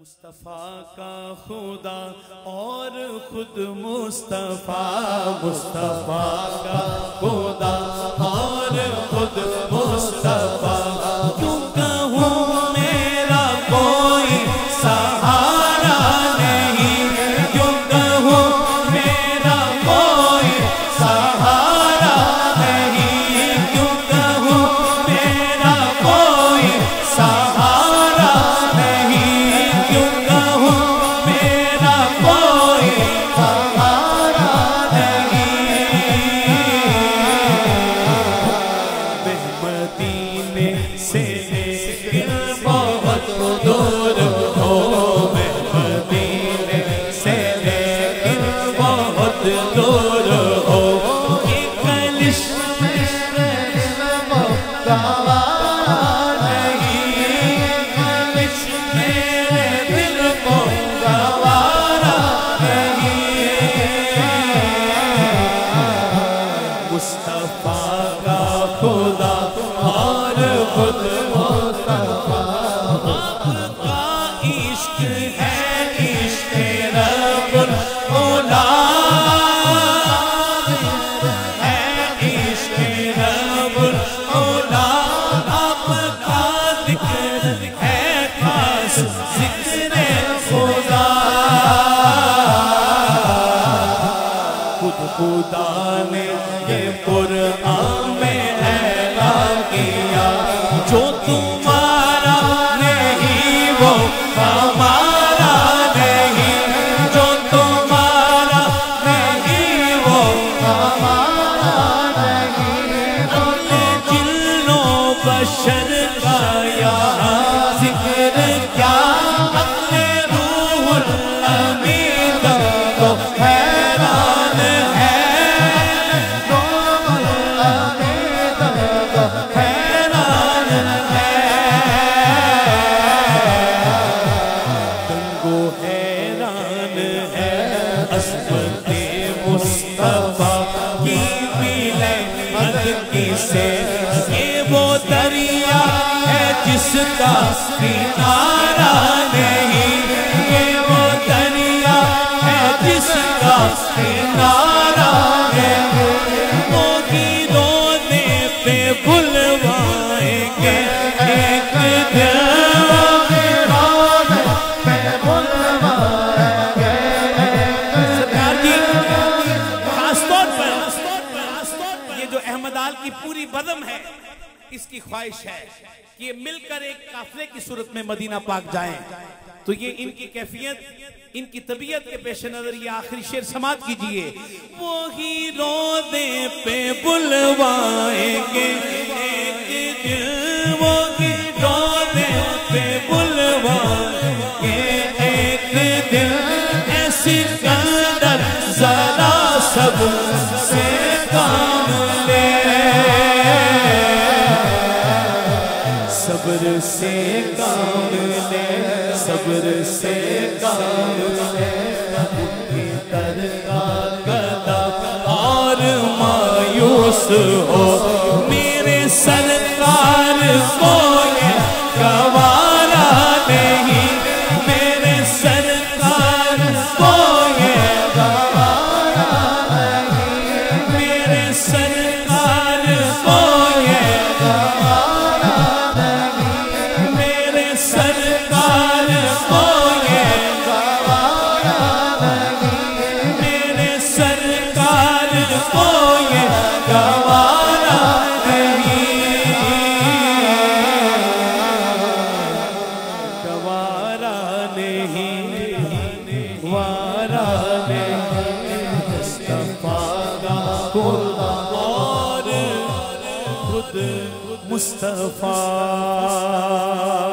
मुस्तफ़ा का खुदा और खुद मुस्तफ़ा, मुस्तफ़ा का खुदा और खुद मुस्तफ़ा। क्यों कहूँ मेरा कोई सहारा नहीं, क्यों कहूँ मेरा कोई सहारा नहीं, क्यों कहूँ मेरा कोई सहारा नहीं, क्यों कहूँ मेरा कोई सहारा नहीं। मदीने से लेकिन बहुत दूर हो, मदीने से लेकिन बहुत दूर हो। ये कलिश गवारा नहीं, कलिश मेरे दिल को गवारा नहीं। मुस्तफ़ा का खुदा और खुद मुस्तफ़ा, आपका इश्क है इश्क रब्बुल औला, है इश्क रब्बुल औला। आपका ज़िक्र है खास ज़िक्र खुदा, खुद खुदा ने ये कुरान में ऐलान किया, जो तुम्हारा नहीं वो हमारा नहीं, जो तुम्हारा नहीं वो हमारा नहीं। अपने जिन्नो बशर का यहाँ जिक्र क्या, अपने रूहुल अमीन को हैरान है, रूहुल अमीन को हैरान है। तुमको हैरान है अस्मते मुस्तफ़ा की मिलत किसे, ये वो दरिया है जिसका किनारा नहीं, ये वो दरिया है जिसका किनारा नहीं। वो गिरोने पे बुलवाएंगे एक दिन, वो गिरोने पे बुलवाएंगे। सरकार जी खासतौर पर ये जो अहमद आल की पूरी बज़म है, इसकी ख्वाहिश है कि ये मिलकर एक काफिले की सूरत में मदीना पाक जाएं। तो ये इनकी कैफियत, इनकी तबीयत के पेश नजर ये आखिरी शेर समात कीजिए। वो ही रोज़े पे बुलवाएंगे एक दिन, वो ही रोज़े पे बुलवाएंगे एक दिन। ऐसी कंदर जरा सब से काम ले, सब्र से काम ले, सब्र से काम ले। उनकी दरगाह गदा और मायूस हो, मेरे सरकार को ये गवारा नहीं, मेरे सरकार को ये गवारा नहीं, मेरे सरकार को ये गवारा नहीं, मेरे सरकार को ये गवारा नहीं, मेरे सरकार को ये गवारा नहीं, गवारा नहीं, वारा नहीं। मुस्तफ़ा का खुदा और खुद मुस्तफ़ा।